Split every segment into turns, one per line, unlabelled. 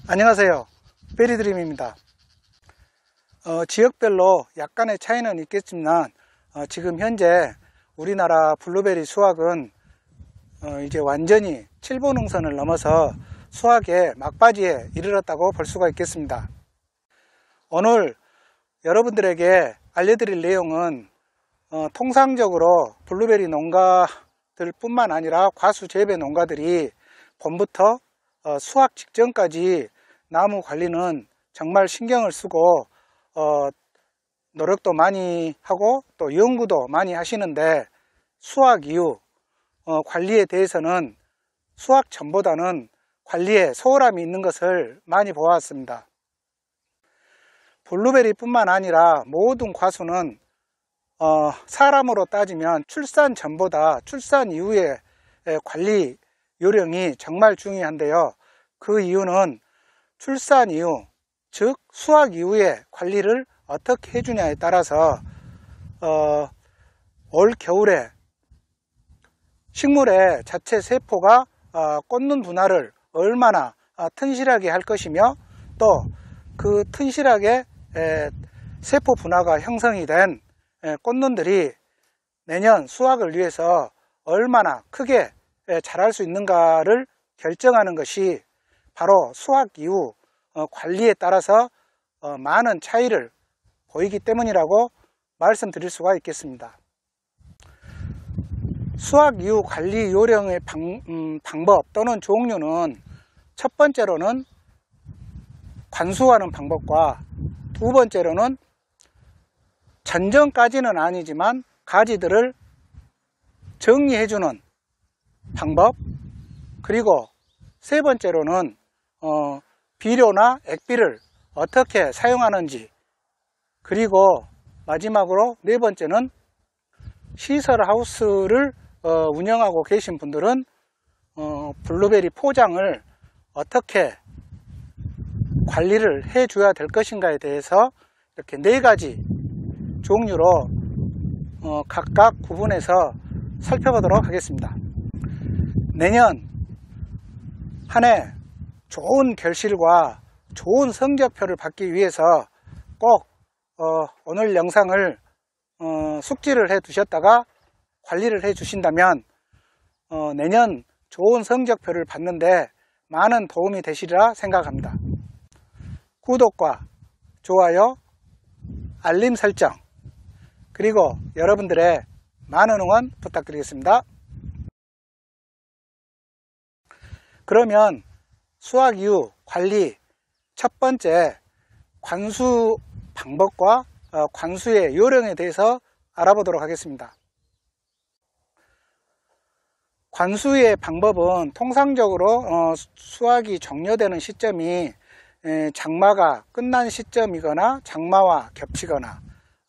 안녕하세요, 베리드림입니다. 지역별로 약간의 차이는 있겠지만 지금 현재 우리나라 블루베리 수확은 이제 완전히 7보 능선을 넘어서 수확의 막바지에 이르렀다고 볼 수가 있겠습니다. 오늘 여러분들에게 알려드릴 내용은 통상적으로 블루베리 농가들 뿐만 아니라 과수 재배 농가들이 봄부터 수확 직전까지 나무 관리는 정말 신경을 쓰고 노력도 많이 하고 또 연구도 많이 하시는데, 수확 이후 관리에 대해서는 수확 전보다는 관리에 소홀함이 있는 것을 많이 보았습니다. 블루베리 뿐만 아니라 모든 과수는 사람으로 따지면 출산 전보다 출산 이후의 관리 요령이 정말 중요한데요. 그 이유는 출산 이후, 즉 수확 이후의 관리를 어떻게 해주냐에 따라서 올 겨울에 식물의 자체 세포가 꽂는 분할을 얼마나 튼실하게 할 것이며, 또 그 튼실하게 세포 분화가 형성이 된 꽃눈들이 내년 수확을 위해서 얼마나 크게 자랄 수 있는가를 결정하는 것이 바로 수확 이후 관리에 따라서 많은 차이를 보이기 때문이라고 말씀드릴 수가 있겠습니다. 수확 이후 관리 요령의 방법 또는 종류는, 첫 번째로는 관수하는 방법과 두 번째로는 전정까지는 아니지만 가지들을 정리해주는 방법, 그리고 세 번째로는 비료나 액비를 어떻게 사용하는지, 그리고 마지막으로 네 번째는 시설하우스를 운영하고 계신 분들은 블루베리 포장을 어떻게 관리를 해줘야 될 것인가에 대해서 이렇게 네 가지 종류로 각각 구분해서 살펴보도록 하겠습니다. 내년 한 해 좋은 결실과 좋은 성적표를 받기 위해서 꼭 오늘 영상을 숙지를 해 두셨다가 관리를 해 주신다면 내년 좋은 성적표를 받는데 많은 도움이 되시리라 생각합니다. 구독과 좋아요, 알림 설정, 그리고 여러분들의 많은 응원 부탁드리겠습니다. 그러면 수확 이후 관리, 첫 번째 관수 방법과 관수의 요령에 대해서 알아보도록 하겠습니다. 관수의 방법은 통상적으로 수확이 종료되는 시점이 장마가 끝난 시점이거나 장마와 겹치거나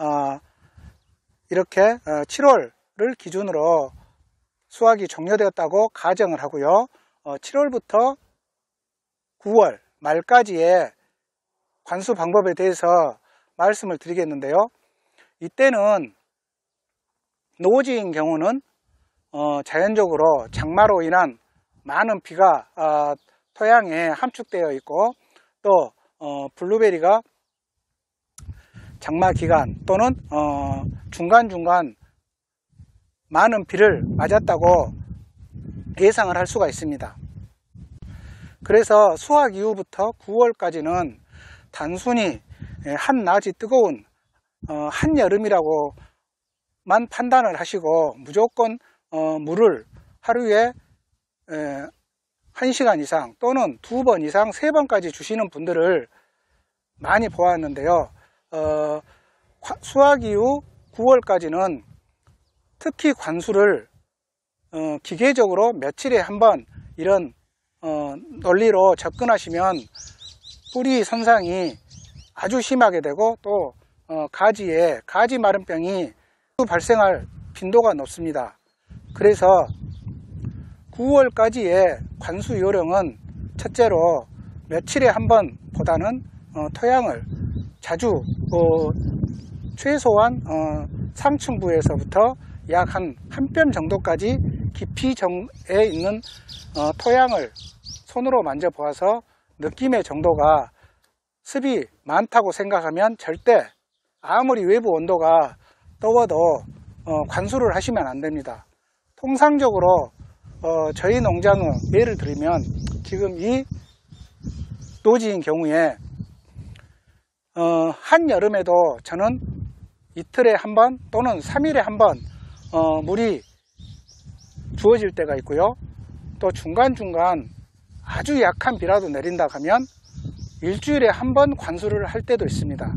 이렇게 7월을 기준으로 수확이 종료되었다고 가정을 하고요. 7월부터 9월 말까지의 관수 방법에 대해서 말씀을 드리겠는데요. 이때는 노지인 경우는 자연적으로 장마로 인한 많은 비가 토양에 함축되어 있고, 또 블루베리가 장마 기간 또는 중간중간 많은 비를 맞았다고 예상을 할 수가 있습니다. 그래서 수확 이후부터 9월까지는 단순히 한낮이 뜨거운 한여름이라고만 판단을 하시고 무조건 물을 하루에 1시간 이상 또는 2번 이상 3번까지 주시는 분들을 많이 보았는데요. 수확 이후 9월까지는 특히 관수를 기계적으로 며칠에 한 번 이런 논리로 접근하시면 뿌리 손상이 아주 심하게 되고, 또 가지에 가지 마름병이 발생할 빈도가 높습니다. 그래서 9월까지의 관수 요령은 첫째로 며칠에 한 번 보다는 토양을 자주 최소한 상층부에서부터 약 한 뼘 정도까지 깊이에 있는 토양을 손으로 만져보아서 느낌의 정도가 습이 많다고 생각하면 절대 아무리 외부 온도가 더워도 관수를 하시면 안 됩니다. 통상적으로 저희 농장은 예를 들면 지금 이 노지인 경우에 한여름에도 저는 이틀에 한 번 또는 3일에 한 번 물이 주어질 때가 있고요. 또 중간중간 아주 약한 비라도 내린다 하면 일주일에 한 번 관수를 할 때도 있습니다.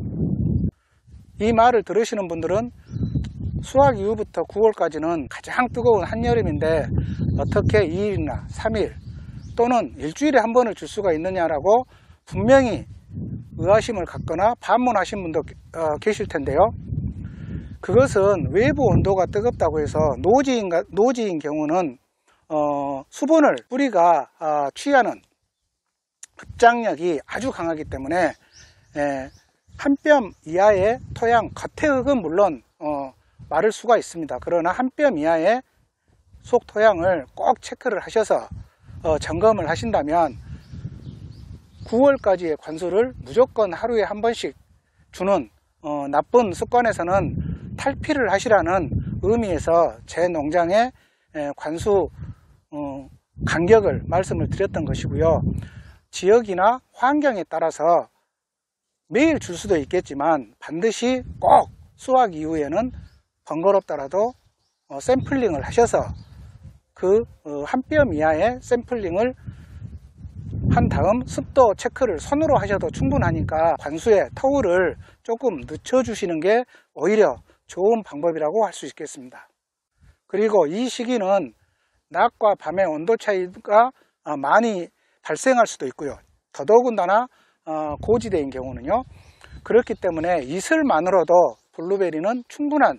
이 말을 들으시는 분들은 수확 이후부터 9월까지는 가장 뜨거운 한여름인데 어떻게 2일이나 3일 또는 일주일에 한 번을 줄 수가 있느냐라고 분명히 의아심을 갖거나 반문하신 분도 계실 텐데요. 그것은 외부 온도가 뜨겁다고 해서 노지인 경우는 수분을 뿌리가 취하는 흡장력이 아주 강하기 때문에 한 뼘 이하의 토양, 겉의 흙은 물론 마를 수가 있습니다. 그러나 한 뼘 이하의 속 토양을 꼭 체크를 하셔서 점검을 하신다면 9월까지의 관수를 무조건 하루에 한 번씩 주는 나쁜 습관에서는 탈피를 하시라는 의미에서 제 농장의 관수 간격을 말씀을 드렸던 것이고요. 지역이나 환경에 따라서 매일 줄 수도 있겠지만 반드시 꼭 수확 이후에는 번거롭더라도 샘플링을 하셔서 그 한 뼘 이하의 샘플링을 한 다음 습도 체크를 손으로 하셔도 충분하니까 관수의 터울을 조금 늦춰 주시는 게 오히려 좋은 방법이라고 할 수 있겠습니다. 그리고 이 시기는 낮과 밤의 온도 차이가 많이 발생할 수도 있고요. 더더군다나 고지대인 경우는요. 그렇기 때문에 이슬만으로도 블루베리는 충분한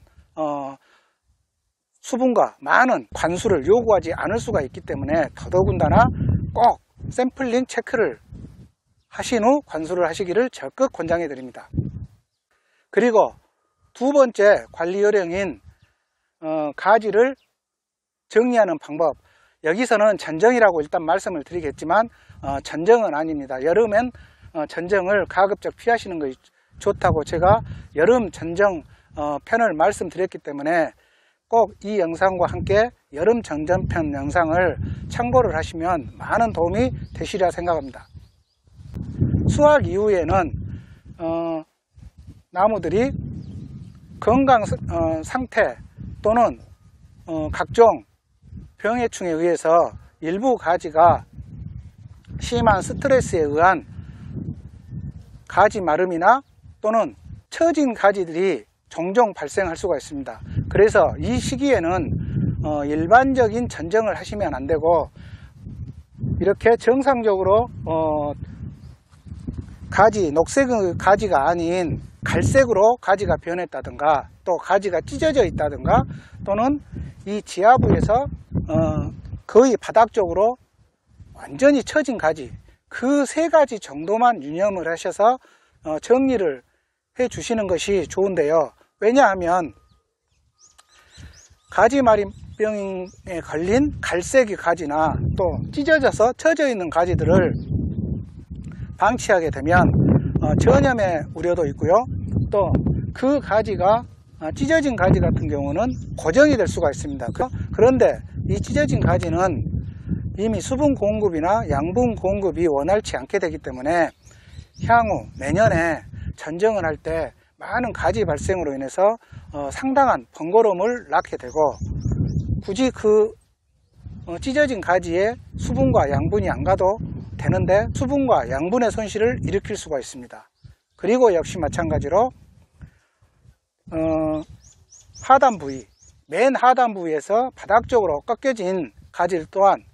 수분과 많은 관수를 요구하지 않을 수가 있기 때문에 더더군다나 꼭 샘플링 체크를 하신 후 관수를 하시기를 적극 권장해 드립니다. 그리고 두 번째 관리 요령인 가지를 정리하는 방법, 여기서는 전정이라고 일단 말씀을 드리겠지만 전정은 아닙니다. 여름엔 전정을 가급적 피하시는 것이 좋다고 제가 여름 전정 편을 말씀드렸기 때문에 꼭 이 영상과 함께 여름 전정편 영상을 참고를 하시면 많은 도움이 되시리라 생각합니다. 수확 이후에는 나무들이 건강 상태 또는 각종 병해충에 의해서 일부 가지가 심한 스트레스에 의한 가지 마름이나 또는 처진 가지들이 종종 발생할 수가 있습니다. 그래서 이 시기에는 일반적인 전정을 하시면 안 되고 이렇게 정상적으로 가지, 녹색 가지가 아닌 갈색으로 가지가 변했다든가 또 가지가 찢어져 있다든가 또는 이 지하부에서 거의 바닥 쪽으로 완전히 처진 가지, 그 세 가지 정도만 유념을 하셔서 정리를 해 주시는 것이 좋은데요. 왜냐하면 가지마림병에 걸린 갈색의 가지나 또 찢어져서 처져 있는 가지들을 방치하게 되면 전염의 우려도 있고요. 또 그 가지가 찢어진 가지 같은 경우는 고정이 될 수가 있습니다. 그런데 이 찢어진 가지는 이미 수분 공급이나 양분 공급이 원활치 않게 되기 때문에 향후 내년에 전정을 할 때 많은 가지 발생으로 인해서 상당한 번거로움을 낳게 되고 굳이 그 찢어진 가지에 수분과 양분이 안 가도 되는데 수분과 양분의 손실을 일으킬 수가 있습니다. 그리고 역시 마찬가지로 하단 부위, 맨 하단 부위에서 바닥 쪽으로 꺾여진 가지를 또한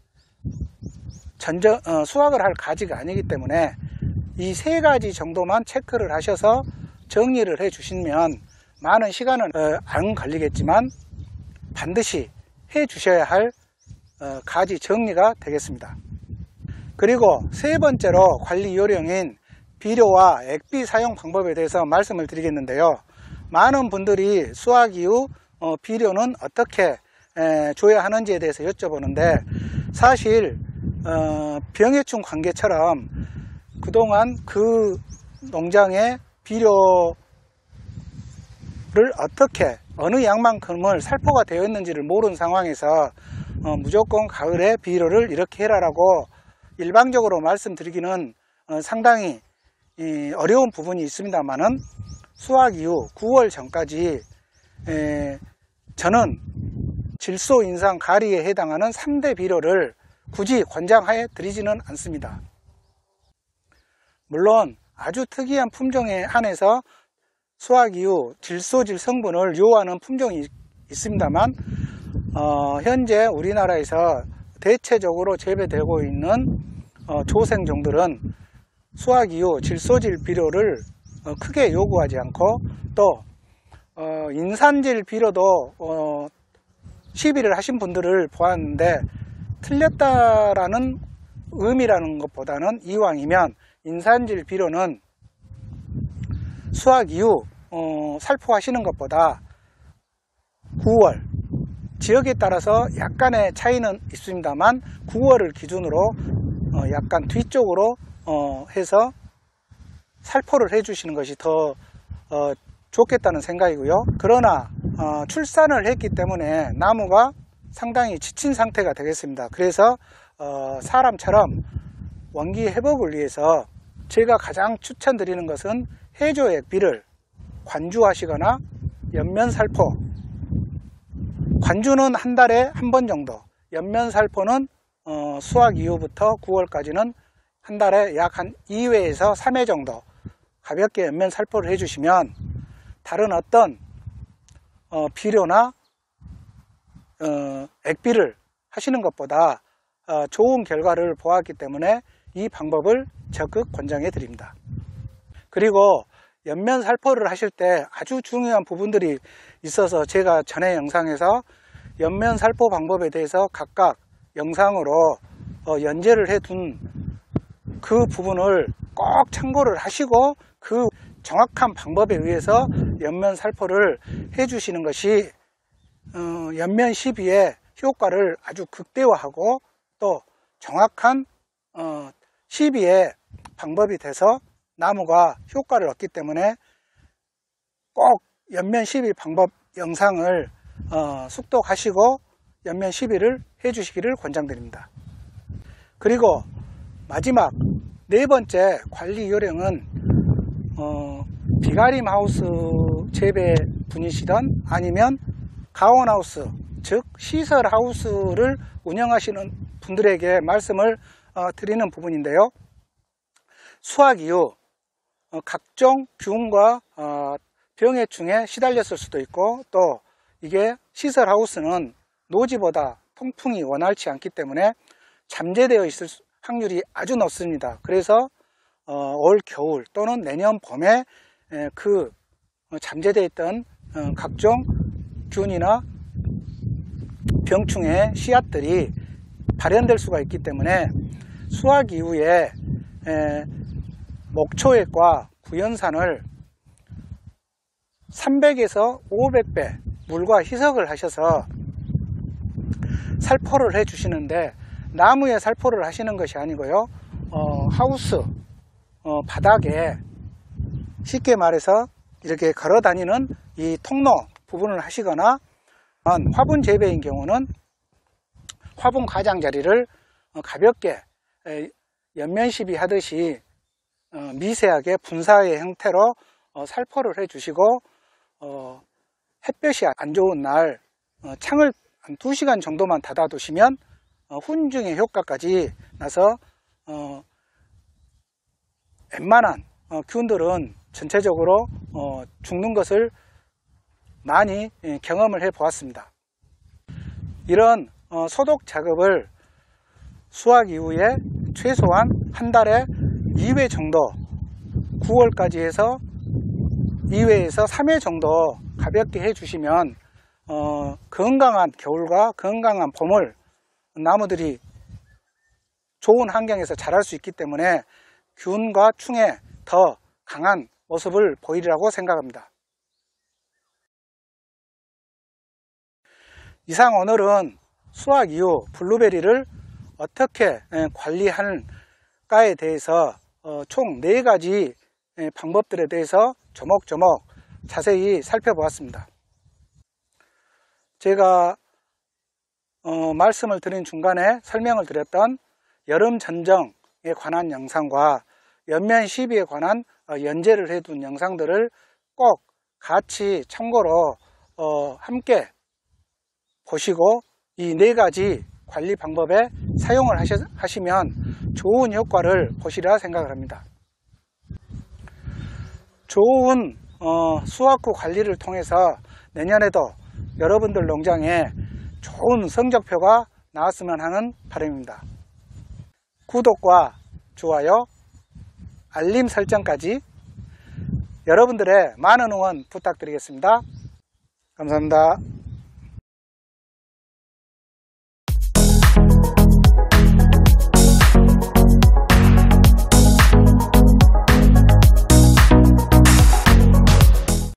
수확을 할 가지가 아니기 때문에 이 세 가지 정도만 체크를 하셔서 정리를 해 주시면 많은 시간은 안 걸리겠지만 반드시 해 주셔야 할 가지 정리가 되겠습니다. 그리고 세 번째로 관리 요령인 비료와 액비 사용 방법에 대해서 말씀을 드리겠는데요. 많은 분들이 수확 이후 비료는 어떻게 줘야 하는지에 대해서 여쭤보는데 사실 병해충 관계처럼 그동안 그 농장의 비료를 어떻게 어느 양만큼을 살포가 되어 있는지를 모르는 상황에서 무조건 가을에 비료를 이렇게 해라라고 일방적으로 말씀드리기는 상당히 어려운 부분이 있습니다만은 수확 이후 9월 전까지 저는 질소, 인상, 가리에 해당하는 3대 비료를 굳이 권장해 드리지는 않습니다. 물론 아주 특이한 품종에 한해서 수확 이후 질소질 성분을 요하는 품종이 있습니다만 현재 우리나라에서 대체적으로 재배되고 있는 조생종들은 수확 이후 질소질 비료를 크게 요구하지 않고 또 인산질 비료도 시비를 하신 분들을 보았는데 틀렸다라는 의미라는 것보다는 이왕이면 인산질 비료는 수확 이후 살포하시는 것보다 9월 지역에 따라서 약간의 차이는 있습니다만 9월을 기준으로 약간 뒤쪽으로 해서 살포를 해 주시는 것이 더 좋겠다는 생각이고요. 그러나 출산을 했기 때문에 나무가 상당히 지친 상태가 되겠습니다. 그래서 사람처럼 원기 회복을 위해서 제가 가장 추천드리는 것은 해조액비를 관주하시거나 연면살포, 관주는 한 달에 한 번 정도, 연면살포는 수확 이후부터 9월까지는 한 달에 약 한 2회에서 3회 정도 가볍게 연면살포를 해주시면 다른 어떤 비료나 액비를 하시는 것보다 좋은 결과를 보았기 때문에 이 방법을 적극 권장해 드립니다. 그리고 연면 살포를 하실 때 아주 중요한 부분들이 있어서 제가 전에 영상에서 연면 살포 방법에 대해서 각각 영상으로 연재를 해 둔 그 부분을 꼭 참고를 하시고 그 정확한 방법에 의해서 연면 살포를 해 주시는 것이 연면 시비의 효과를 아주 극대화하고 또 정확한 시비의 방법이 돼서 나무가 효과를 얻기 때문에 꼭 연면 시비 방법 영상을 숙독하시고 연면 시비를 해 주시기를 권장드립니다. 그리고 마지막 네 번째 관리 요령은 비가림 하우스 재배 분이시던 아니면 가온하우스 즉 시설 하우스를 운영하시는 분들에게 말씀을 드리는 부분인데요. 수확 이후 각종 균과 병해충에 시달렸을 수도 있고 또 이게 시설 하우스는 노지보다 통풍이 원활치 않기 때문에 잠재되어 있을 확률이 아주 높습니다. 그래서 올 겨울 또는 내년 봄에 그 잠재되어 있던 각종 균이나 병충의 씨앗들이 발현될 수가 있기 때문에 수확 이후에 목초액과 구연산을 300에서 500배 물과 희석을 하셔서 살포를 해 주시는데 나무에 살포를 하시는 것이 아니고요. 하우스 바닥에 쉽게 말해서 이렇게 걸어 다니는 이 통로 부분을 하시거나 화분 재배인 경우는 화분 가장자리를 가볍게 연면 시비 하듯이 미세하게 분사의 형태로 살포를 해 주시고 햇볕이 안 좋은 날 창을 한 2시간 정도만 닫아 두시면 훈증의 효과까지 나서 웬만한 균들은 전체적으로 죽는 것을 많이 경험을 해 보았습니다. 이런 소독 작업을 수확 이후에 최소한 한 달에 2회 정도 9월까지 해서 2회에서 3회 정도 가볍게 해 주시면 건강한 겨울과 건강한 봄을 나무들이 좋은 환경에서 자랄 수 있기 때문에 균과 충에 더 강한 모습을 보이리라고 생각합니다. 이상 오늘은 수확 이후 블루베리를 어떻게 관리할까에 대해서 총 4가지 방법들에 대해서 조목조목 자세히 살펴보았습니다. 제가 말씀을 드린 중간에 설명을 드렸던 여름 전정에 관한 영상과 연면 시비에 관한 연재를 해둔 영상들을 꼭 같이 참고로 함께 보시고 이 4가지 관리 방법에 사용을 하시면 좋은 효과를 보시리라 생각을 합니다. 좋은 수확후 관리를 통해서 내년에도 여러분들 농장에 좋은 성적표가 나왔으면 하는 바람입니다. 구독과 좋아요, 알림 설정까지 여러분들의 많은 응원 부탁드리겠습니다. 감사합니다.